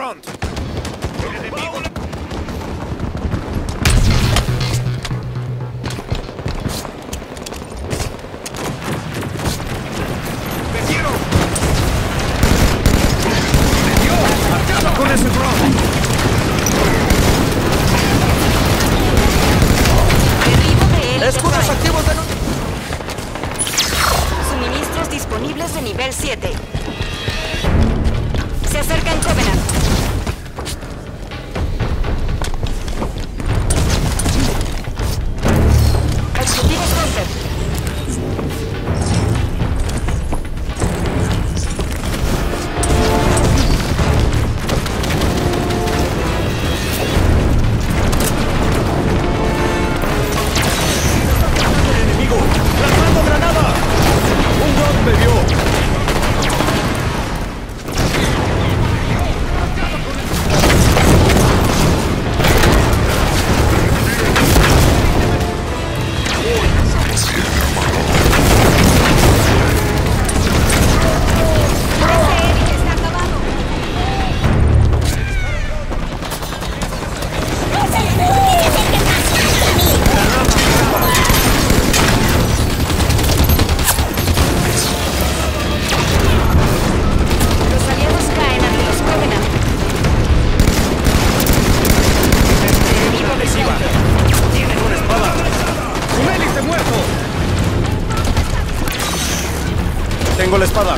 Grunt. Con ese Grunt. Escudos activos de... Suministros disponibles de nivel 7. Se acerca en Covenant. Objetivos Hunter. Tengo la espada.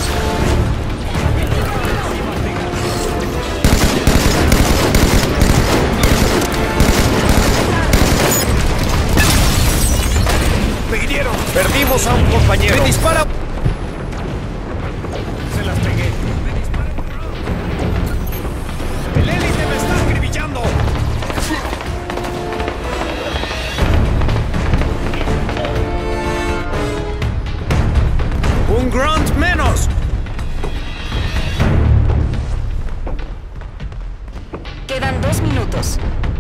¡Me hirieron! Perdimos a un compañero. ¡Me dispara! Se las pegué. ¡Me dispara! ¡El élite me está acribillando! ¡Un Grunt menos! Quedan 2 minutos.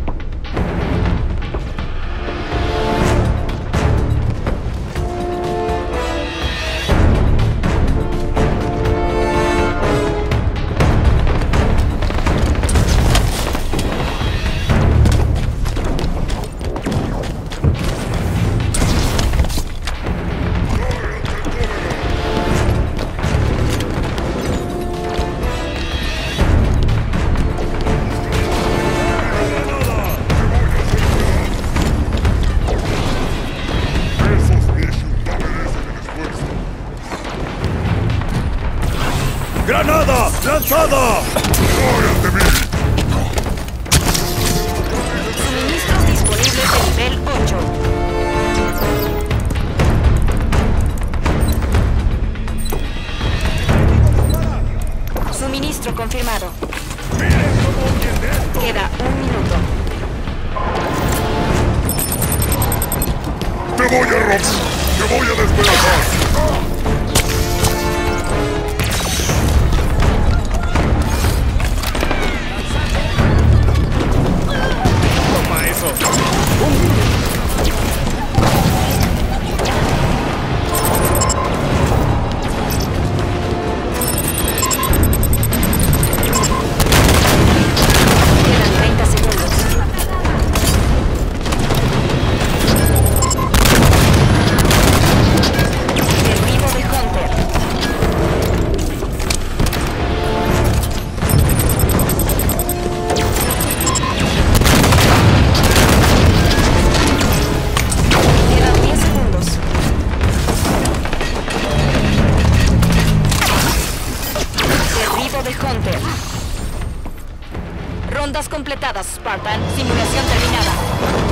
¡Granada! ¡Lanzada! Suministros disponibles de nivel 8. Suministro confirmado. Queda 1 minuto. ¡Te voy a romper! ¡Te voy a despedazar! Rondas completadas, Spartan. Simulación terminada.